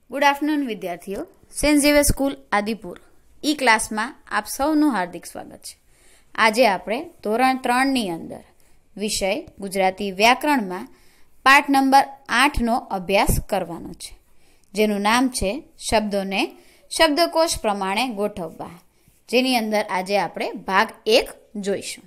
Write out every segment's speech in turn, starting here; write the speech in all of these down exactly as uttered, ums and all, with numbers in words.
Good afternoon વિદ્યાર્થીઓ. Saint Xavier School Adipur E ક્લાસમાં આપ સૌનું હાર્દિક સ્વાગત છે. આજે આપણે ધોરણ ત્રણની અંદર વિષય ગુજરાતી વ્યાકરણમાં પાઠ નંબર આઠનો અભ્યાસ કરવાનો છે, જેનું નામ છે શબ્દોને શબ્દકોશ પ્રમાણે ગોઠવવા, જેની અંદર આજે આપણે ભાગ એક જોઈશું.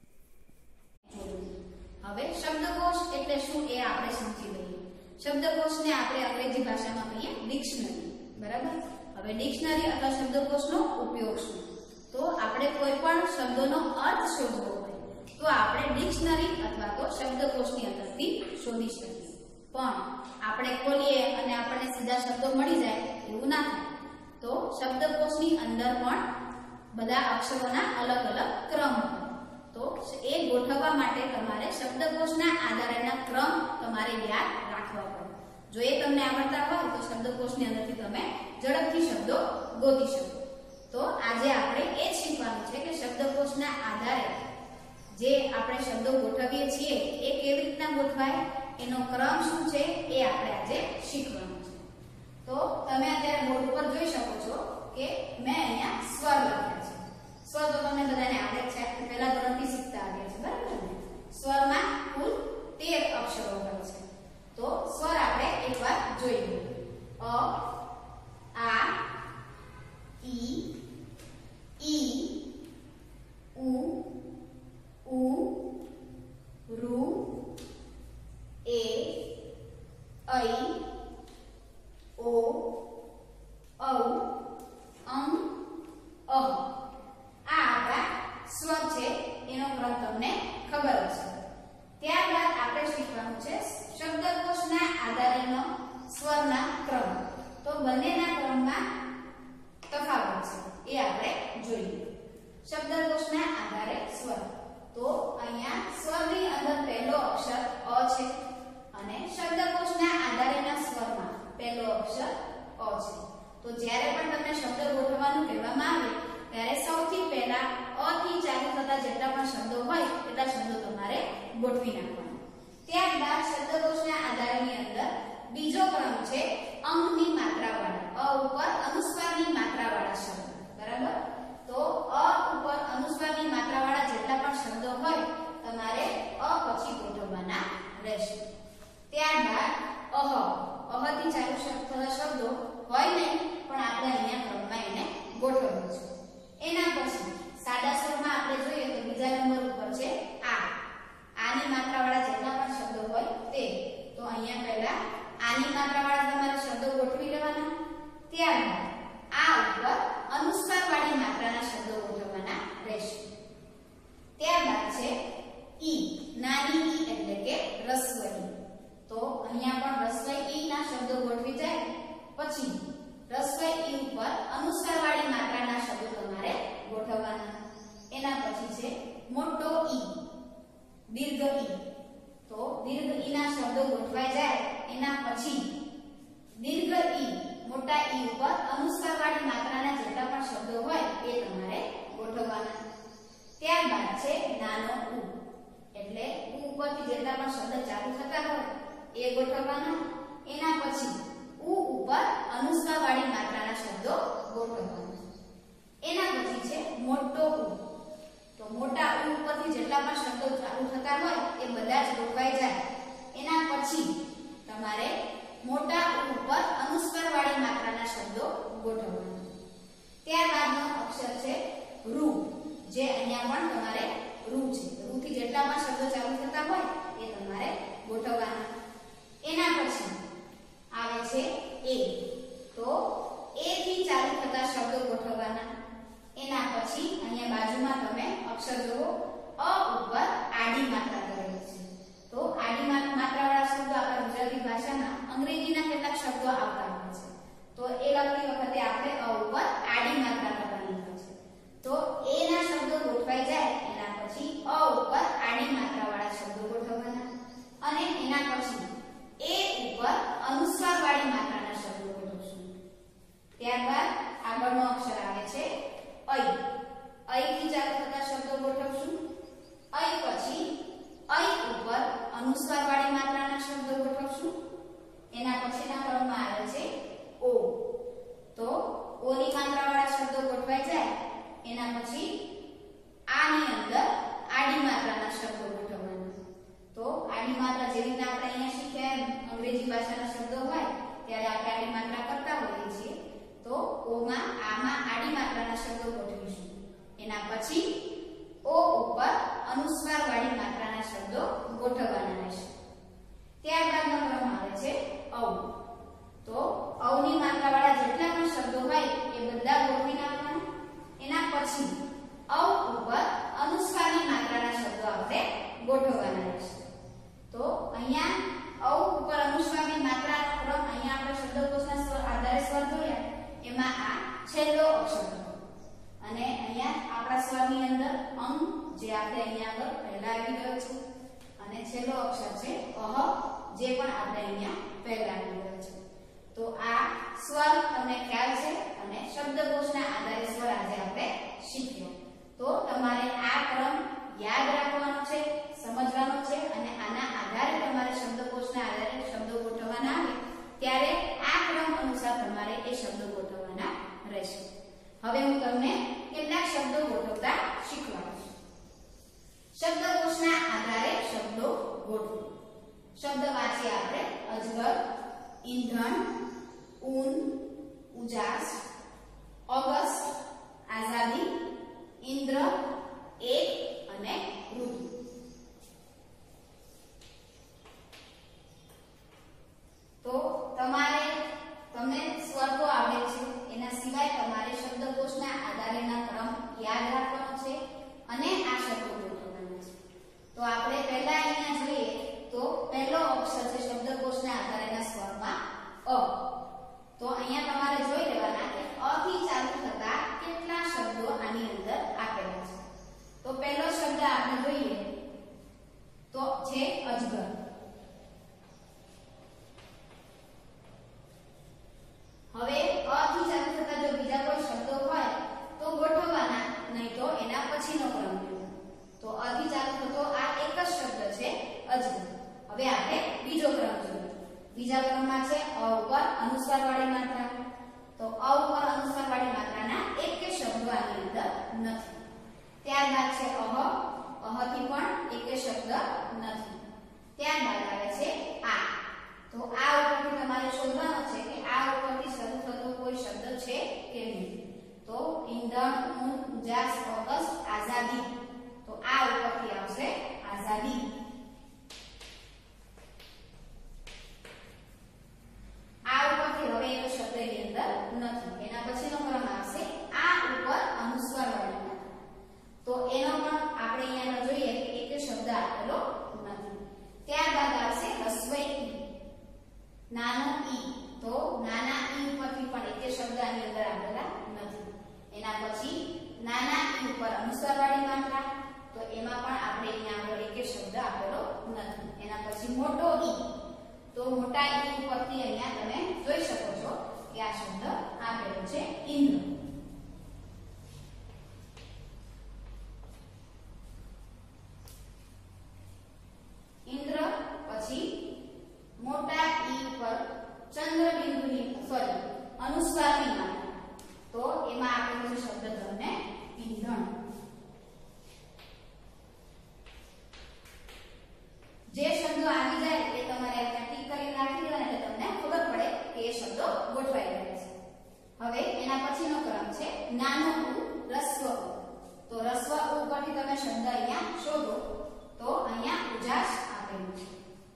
હવે શબ્દકોશ એટલે શું એ આપણે સમજી લઈએ. શબ્દકોશને આપણે અંગ્રેજી ભાષામાં કહીએ ડિક્શનરી, બરાબર. હવે ડિક્શનરી અથવા શબ્દકોશનો ઉપયોગ શું? તો આપણે કોઈ પણ શબ્દોનો અર્થ શોધવો હોય તો આપણે ડિક્શનરી અથવા તો શબ્દકોશની અંદરથી શોધી શકીએ. પણ આપણે ખોલીએ અને આપણને સીધા શબ્દો મળી જાય એવું ના થાય. તો શબ્દકોશની અંદર પણ બધા અક્ષરોના અલગ અલગ ક્રમ હોય. તો એ ગોઠવવા માટે તમારે શબ્દકોશના આધારેના ક્રમ તમારે યાદ રાખવા પડે. જો એ તમને આવડતા હોય તો શબ્દકોશની અંદરથી તમે ઝડપથી શબ્દો ગોતી શકો. તો આજે આપણે એ જ શીખવાનું છે કે શબ્દકોશના આધારે જે આપણે શબ્દો ગોઠવીએ છીએ એ કેવી રીતના ગોઠવાય, એનો ક્રમ શું છે એ આપણે આજે શીખવાનું છે. તો તમે અત્યારે બોર્ડ ઉપર જોઈ શકો છો કે મેં અહીંયા સ્વર લખ્યા છે. સ્વર તો તમને બધાને આવડે છે, પહેલા ધોરણથી શીખતા આવ્યા છે, બરાબર ને? સ્વરમાં કુલ તેર અક્ષરો હોય છે. તો સ્વર આપણે એકવાર જોઈ લઈએ. અ, આ, ઈ, ઈ, ઉ, ઉ, ઋ, એ, ઐ, ઓ, ઔ, અં, અહ. આ આપણા સ્વર છે, એનો ક્રમ તમને ખબર હશે. ત્યારબાદ આપણે શીખવાનું છે શબ્દકોશના આધારેનો સ્વરના ક્રમ. તો બંનેના ક્રમમાં તફાવત છે એ આપણે જોઈએ. શબ્દકોશના આધારે સ્વર. તો અહીંયા સ્વરની અંદર પહેલો અક્ષર અ છે અને શબ્દકોશના આધારેના સ્વરમાં પહેલો અક્ષર અ છે. તો જ્યારે પણ તમને શબ્દ ગોઠવવાનું કહેવામાં આવે ત્યારે સૌથી પહેલા અ થી ચાલુ થતા જેટલા પણ શબ્દો હોય એટલા શબ્દો તમારે ગોઠવી નાખવાના. ત્યારબાદ શબ્દકોશના આધારની અંદર બીજો ક્રમ છે અંગની માત્રાવાળા, અ ઉપર અનુસ્વારની માત્રાવાળા શબ્દ, બરાબર. તો અ ઉપર અનુસ્વારની માત્રાવાળા જેટલા પણ શબ્દો હોય તમારે અ પછી ગોઠવવાના રહેશે. ત્યારબાદ અહ, અહ થી ચાલુ થતા શબ્દો હોય નહીં, પણ આપણે અહીંયા ક્રમમાં એને ગોઠવવું છે. એના પછી સાદા સ્વરમાં આપણે જોઈએ તો બીજા નંબર ઉપર છે આ. આની માત્રાવાળા જેટલા પણ શબ્દો હોય તે. તો અહીંયા પહેલા આની માત્રાવાળા તમારે શબ્દો ગોઠવી લેવાના. ત્યારબાદ આ ઉપર અનુસ્વારવાળી માત્રાના શબ્દો ગોઠવવાના રહેશે. ત્યારબાદ છે ઈ, નાની ઈ એટલે કે રસ્વ ઈ. તો અહીંયા પણ રસ્વ ઈ ના શબ્દો ગોઠવી જાય. પછી રસ્વ ઈ ઉપર અનુસ્વારવાળી માત્રાના શબ્દો તમારે ગોઠવવાના. એના પછી છે મોટો ઈ, દીર્ઘ ઈ. તો દીર્ઘ ઈ ના શબ્દો ગોઠવાઈ જાય એના પછી દીર્ઘ ઈ, મોટા ઈ ઉપર અનુસ્વારવાળી માત્રાના જેટલા પણ શબ્દો હોય એ તમારે ગોઠવવાના. ત્યારબાદ છે નાનો ઉ, એટલે ઉ ઉપરથી જેટલા પણ શબ્દ ચાલુ થતા હોય એ ગોઠવવાના. એના પછી ઉ ઉપર અનુસ્વારવાળી માત્રાના શબ્દો ગોઠવવાના. એના પછી છે મોટો ઉ. તો મોટા ઉ ઉપરથી જેટલા પણ શબ્દો ચાલુ થતા હોય એ બધા જ ગોઠવાઈ જાય. એના પછી તમારે મોટા ઉ ઉપર અનુસ્વારવાળી માત્રાના શબ્દો ગોઠવવાના. ત્યારબાદનો અક્ષર છે ઋ, જે અહીંયા પણ તમારે ઋ છે. ઋ થી જેટલા પણ શબ્દો ચાલુ થતા હોય એ તમારે ગોઠવવાના. એના પછી આવે છે એ. તો એ થી ચાલુ થતા શબ્દો ગોઠવવાના. એના પછી અહીંયા બાજુમાં તમે અક્ષર જુઓ, અ ઉપર આડી માત્રા કરેલી છે. તો આડી માત્રાવાળા શબ્દો આપણા ગુજરાતી ભાષામાં અંગ્રેજીના કેટલાક શબ્દો આવતા હોય છે. તો એ લખતી વખતે આપણે અ ઉપર આડી માત્રા કરવાની હોય છે. તો એ ના શબ્દો ગોઠવાઈ જાય એના પછી અ ઉપર આડી માત્રાવાળા શબ્દો ગોઠવવાના. અને એના પછી એ ઉપર અનુસ્વારવાળી માત્રાના શબ્દો ગોઠવશું. ત્યારબાદ આગળનો અક્ષર આવે છે ઐ. ઐ થી ચાલુ થતા શબ્દો ગોઠવશું. ઐ પછી તો અવની માત્રાવાળા જેટલા પણ શબ્દો હોય એ બધા ગોઠવી નાખવાના. એના પછી અવ ઉપર અનુસ્વારની માત્રાના શબ્દો આપણે ગોઠવવાના રહેશે. તો અહીંયા અવ ઉપર અનુસ્વારની માત્રાનો ક્રમ અહીંયા આપણે શબ્દકોશના સ્વર આધારે સ્વર જોયા એમાં આ છેલ્લો અક્ષર હતો અને અહીંયા આપણા સ્વરની અંદર અંગ જે આપણે અહીંયા આગળ પહેલા આવી ગયો છે અને છેલ્લો અક્ષર છે અહ જે પણ આપણે અહીંયા પહેલા આવી ગયો છે. તો આ સ્વર તમને ખ્યાલ છે અને શબ્દકોશના આધારે સ્વર આજે આપણે શીખ્યો. તો તમારે આ ક્રમ યાદ રાખવાનો છે, સમજવાનો છે અને આના આધારે તમારે શબ્દકોશના આધારે શબ્દો ગોઠવવાના આવે ત્યારે આ ક્રમ અનુસાર તમારે એ શબ્દો ગોઠવવાના રહેશે. હવે હું તમને કેટલાક શબ્દો ગોઠવતા શીખવાડીશ. શબ્દકોશના આધારે શબ્દો ગોઠવો. શબ્દ વાંચીએ આપણે અજગર, ઈંધણ, ઊન, ઉજાસ, ઓગસ્ટ, આઝાદી, ઇન્દ્ર, એક અને ઋતુ. તો તમારે તમને સ્વર તો આવડે છે, એના સિવાય તમારે શબ્દકોશના આધારેના ક્રમ યાદ રાખવાનો છે અને આ શબ્દો ગોઠવવાના છે. તો આપણે પહેલા અહીંયા જોઈએ તો પહેલો અક્ષર છે શબ્દકોશના આધારેના સ્વરમાં અ. તો અહીંયા તમારે જોઈ લેવાના કે અ થી ચાલુ થતા કેટલા શબ્દો આની અંદર આપેલા છે. તો પહેલો શબ્દ આપણે જોઈએ તો છે અજગર. હવે અ થી ચાલુ થતા જો બીજા કોઈ શબ્દો હોય તો ગોઠવવાના, નહીં તો એના પછીનો ક્રમ લેવાનો. તો અ થી ચાલુ થતો આ એક જ શબ્દ છે અજગર. હવે આપણે બીજો ક્રમ જોઈએ. બીજા ક્રમમાં છે અ ઉપર અનુસ્વારવાળી માત્રા. તો અ ઉપર અનુસ્વારવાળી માત્રાના એક કે શબ્દો આની અંદર નથી. ત્યારબાદ છે અહ. અહ થી પણ એક કે શબ્દ નથી. ત્યારબાદ આવે છે આ. તો આ ઉપરથી તમારે શોધવાનો છે કે આ ઉપરથી શરૂ થતો કોઈ શબ્દ છે કે નહીં. તો ઈંધણ, ઊન, ઉજાસ, ઓગસ્ટ, આઝાદી. તો આ ઉપરથી આવશે આઝાદી. આ ઉપરથી હવે એક શબ્દ એની અંદર નથી. એના પછીનો ક્રમ આવશે આ ઉપર અનુસ્વારવાળી માત્રા. તો એનો પણ આપણે અહીંયા જોઈએ કે એક શબ્દ આપેલો નથી. ત્યારબાદ આવશે હસ્વ ઈ, નાનો ઈ. તો નાના ઈ ઉપરથી પણ એક શબ્દ આની અંદર આપેલા નથી. એના પછી નાના ઈ ઉપર અનુસ્વારવાળી માત્રા. તો એમાં પણ આપણે અહીંયા આગળ એક શબ્દ આપેલો નથી. એના પછી મોટો ઈ. તો મોટા ઈ ઉપરથી અહીંયા તમે જોઈ શકો છો કે આ શબ્દ આપેલો છે ઇન્દ્ર. ઇન્દ્ર પછી મોટા ઈ ઉપર ચંદ્ર બિંદુની સોરી અનુસ્વારની માત્રા. તો એમાં આપેલો છે શબ્દ તમને ઈંધણ. જે શબ્દો આવી જાય એ તમારે અહીંયા ટીક કરીને રાખી દેવાના એટલે તમને ખબર પડે કે એ શબ્દો ગોઠવાઈ ગયા છે. હવે એના પછીનો ક્રમ છે નાનો ઉ, રસ્વ ઉ. તો રસ્વ ઉ ઉપરથી તમે શબ્દ અહીંયા શોધો. તો અહીંયા ઉજાસ આપેલું છે.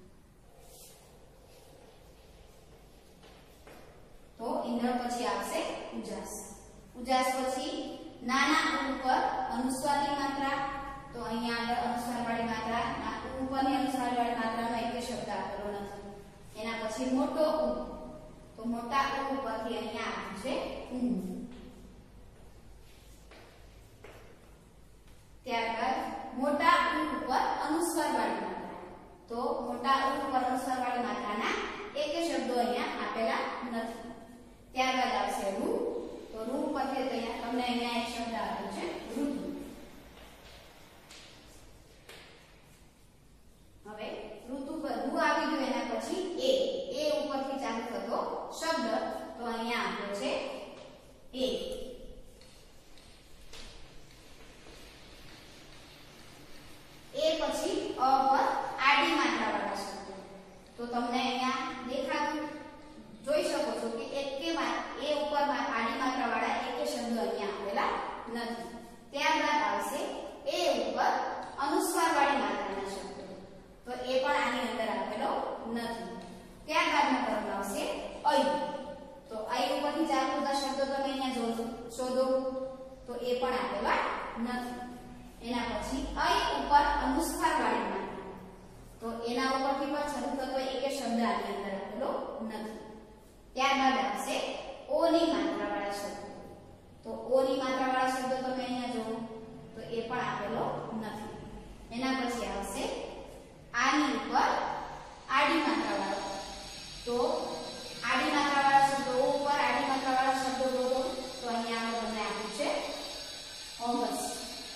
તો ઇન્દ્ર પછી આવશે ઉજાસ. ઉજાસ પછી નાના ઉ ઉપર અનુસ્વારની માત્રા. તો અહીંયા આગળ અનુસ્વારવાળી માત્રા ઉપરની અનુસ્વારવાળી માત્રાનો એક શબ્દ આપેલો નથી. એના પછી મોટો ઉ. તો મોટા ઉ ઉપરથી અહીંયા આવ્યું છે ઊંઘ. ત્યારબાદ મોટા ઉ ઉપર અનુસ્વારવાળી માત્રા. તો મોટા ઉ ઉપર અનુસ્વારવાળી માત્રાના એક શબ્દો અહીંયા આપેલા નથી. ત્યારબાદ આવશે રૂ. તો રૂ ઉપરથી તમને અહીંયા એક શબ્દ આપ્યો છે ઋતુ. હવે ઋતુ પર રૂ આવી ગયું. એના પછી એ. એ ઉપરથી ચાલુ થતો શબ્દ. તો અહીંયા આપ્યો છે એક. એ પછી અ પર આડી માત્રાવાળા શબ્દો. તો તમને ત્યારબાદ આવશે ઓ ની માત્રાવાળા શબ્દો. તો ઓ ની માત્રાવાળા શબ્દો તમે અહીંયા જુઓ તો એ પણ આપેલો નથી. એના પછી આવશે આની ઉપર આડી માત્રાવાળો. તો આડી માત્રાવાળા શબ્દો ઉપર આડી માત્રાવાળા શબ્દો બોલો તો અહીંયા તમને આપ્યું છે ઓગસ્ટ.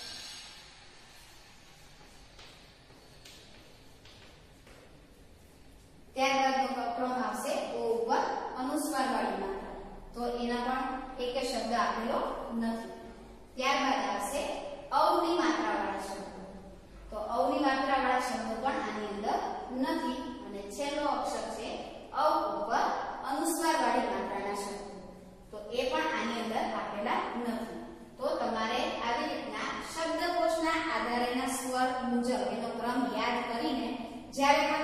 ત્યારબાદ ક્રમ આવશે ઓ ઉપર અનુસ્વાર વાળી માત્રા. તો એના પણ એક શબ્દ આપેલો નથી. ત્યારબાદ આવશે અવ ની માત્રાવાળા શબ્દો. તો અવ ની માત્રાવાળા શબ્દો પણ આની અંદર નથી. અને છેલ્લો અક્ષર છે અવ ઉપર અનુસ્વાર વાળી માત્રાના શબ્દો. તો એ પણ આની અંદર આપેલા નથી. તો તમારે આવી રીતના શબ્દકોશના આધારેના સ્વર મુજબ એનો ક્રમ યાદ કરીને જ્યારે પણ